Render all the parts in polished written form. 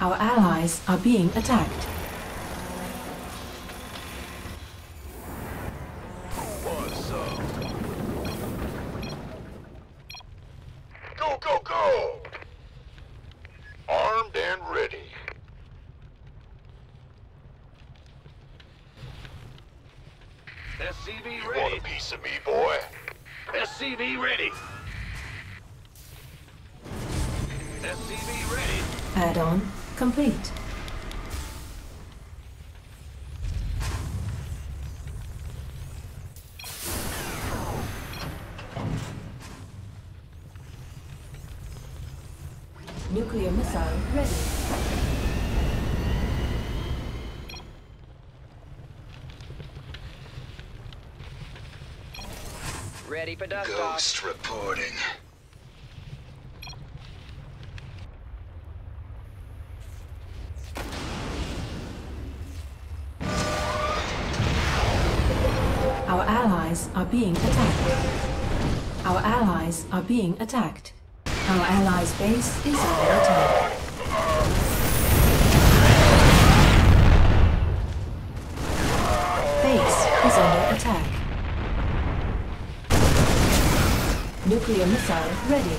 Our allies are being attacked. What's up? Go, go, go! Armed and ready. SCV You ready. want a piece of me, boy? SCV ready. SCV ready. Add-on complete. Nuclear missile ready. Ready for dust off. Ghost reporting. Our allies are being attacked. Our allies are being attacked. Our allies' base is under attack. Base is under attack. Nuclear missile ready.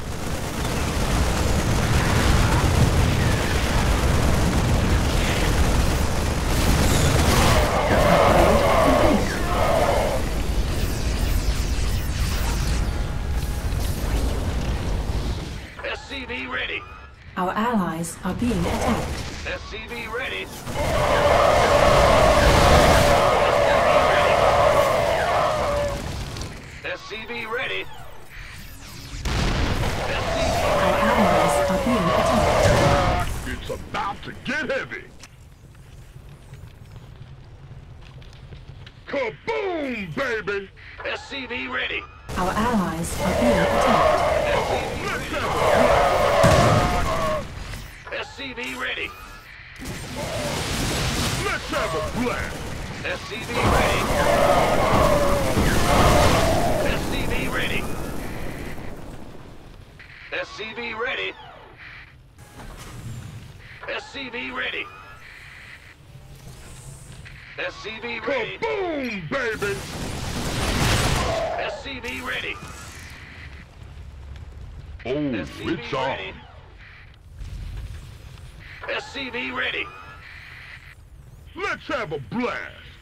SCV ready. Our allies are being attacked. SCV ready. SCV ready. Our allies are being attacked. It's about to get heavy. Kaboom, baby! SCV ready. Our allies are being attacked. SCV ready. Let's have a blast! SCV ready. SCV ready. SCV ready. SCV ready. SCV ready. Kaboom, baby! SCV ready. Oh, SCV it's on. ready. SCV ready. Let's have a blast!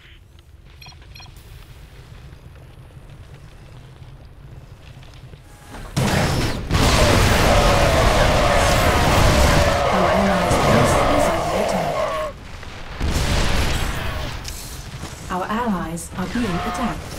Our allies' base is under attack. Our allies are being attacked.